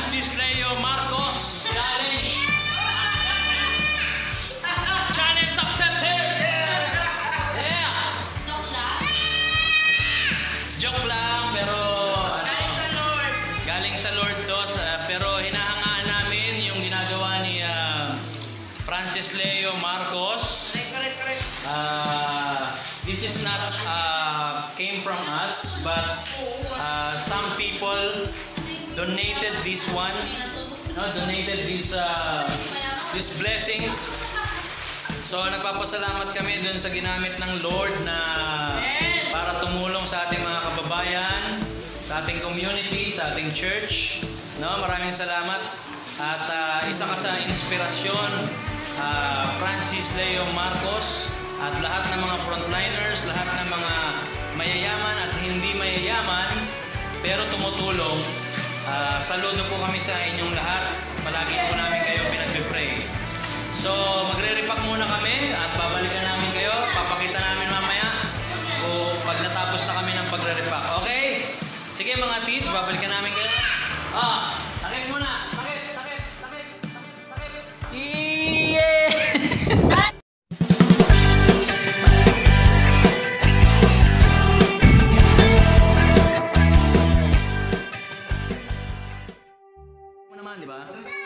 Francis Leo Marcos challenge. Challenge accepted. Yeah. Joke lang, pero galing sa Lord to, pero hinahangaan namin yung ginagawa ni Francis Leo Marcos. This is not came from us, but some people donated this one, donated these blessings. So nagpapasalamat kami dun sa ginamit ng Lord na para tumulong sa ating mga kababayan, sa ating community, sa ating church. Maraming salamat. At isa ka sa inspirasyon, Francis Leo Marcos, at lahat ng mga frontliners, lahat ng mga mayayaman at hindi mayayaman, pero tumutulong. Saludo po kami sa inyong lahat. Palagi po namin kayo pinagpipray. So, magre-repack muna kami at babalikan namin kayo. Papakita namin mamaya o pag natapos na kami ng pagre-repack. Okay? Sige mga teens, babalikan namin kayo. Takip muna! Takip! Yeah! Di ba?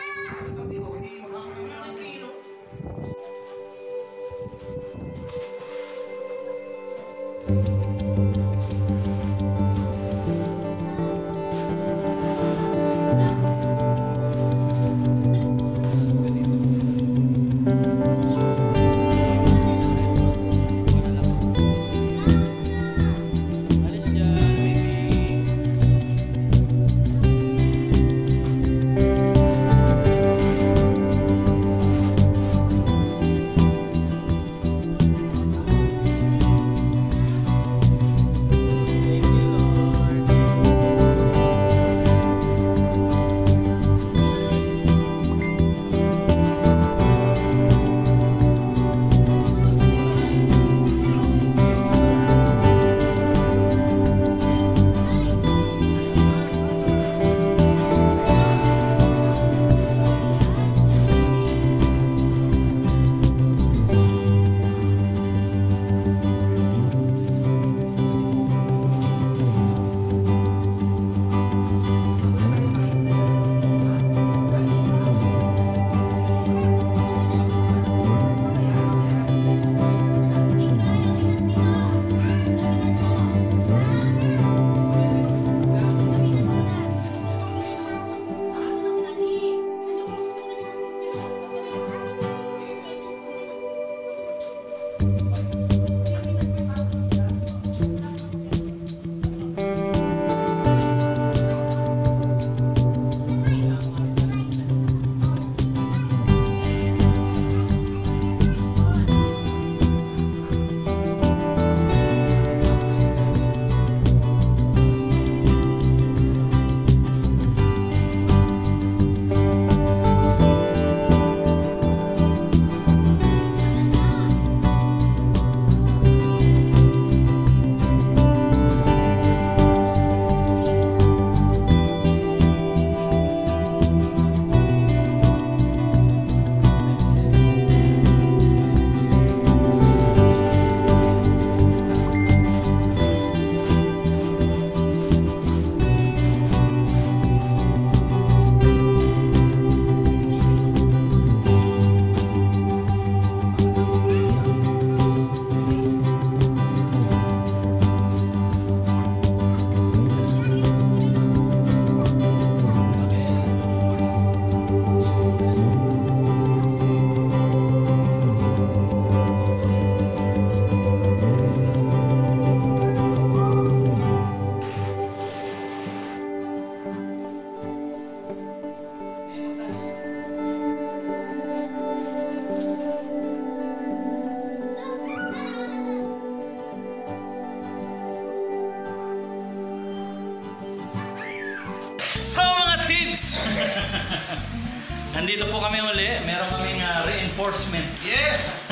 Nandito po kami uli. Meron kaming reinforcement. Yes!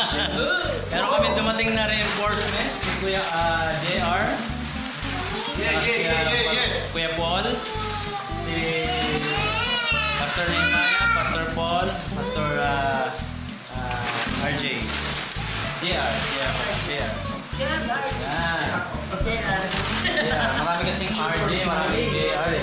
Meron kami dumating na reinforcement. Si Kuya JR. Kuya Paul. Si RJ. JR. Yan. Marami kasing RJ, marami JR.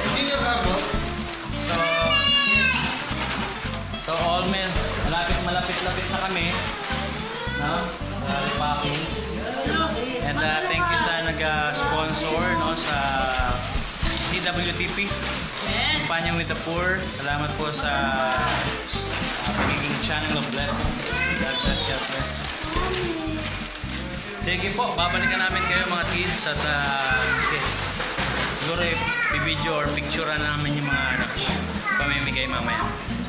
So all men, malapit-lapit na kami. No? Repacking. And thank you sa nag-sponsor no, sa CWTP. Companion with the Poor. Salamat po sa pagiging channel of blessing. God bless, God bless. Sige po, babalikan namin kayo mga kids at siguro i-video or picturean namin yung mga pamimigay mamaya.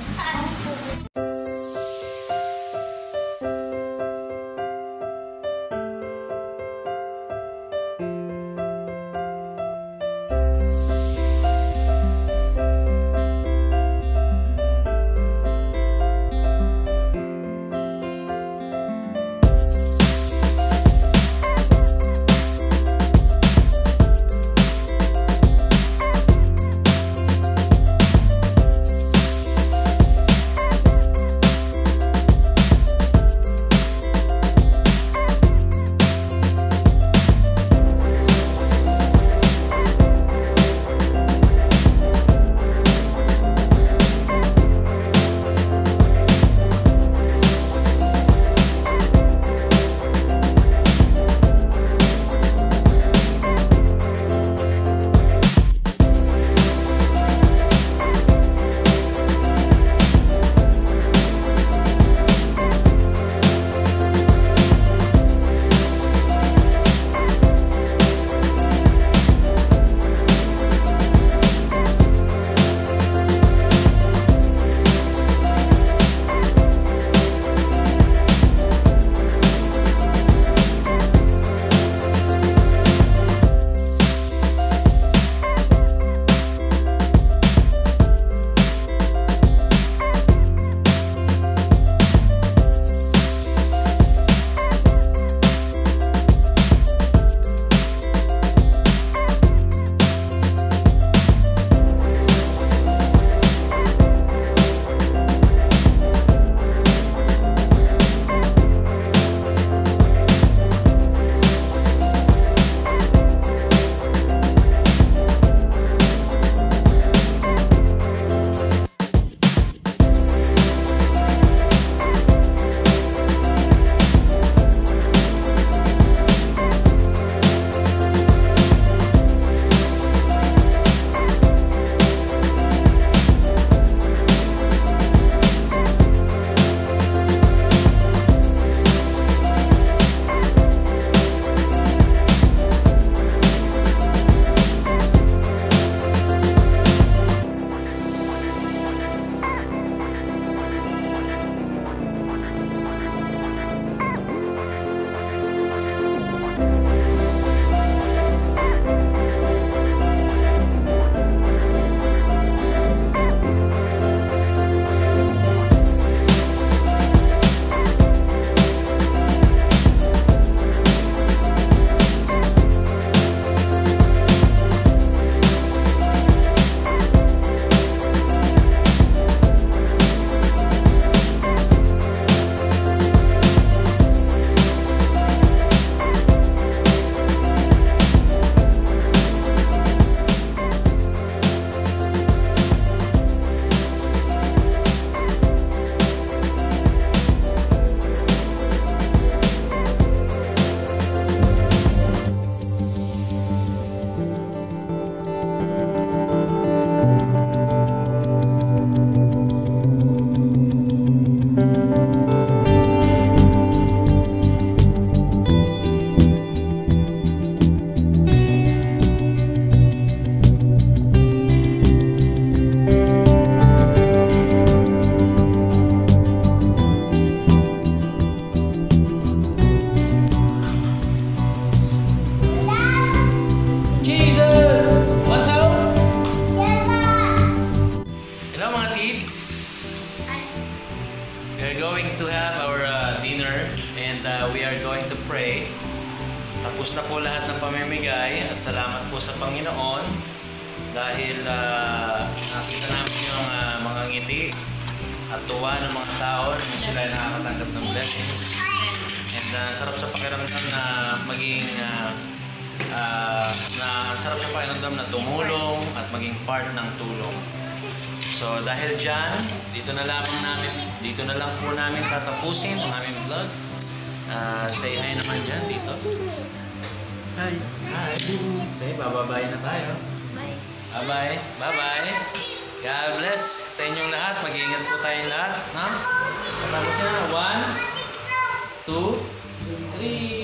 we are going to pray. Tapos na po lahat ng pamimigay at salamat po sa Panginoon dahil nakita namin yung mga ngiti at tuwa ng mga tao na sila nakakatanggap ng blessings. sarap sa pakiramdam na maging na sarap sa pakiramdam na tumulong at maging part ng tulong. So dahil dyan, dito na lang po namin tatapusin ang aming vlog. Say hi naman dyan dito. Hi. Hi. Say bababay na tayo. Bye. Bye-bye. Bye-bye. God bless sa inyong lahat. Mag-iingat po tayong lahat. No? Tapos na. 1, 2, 3.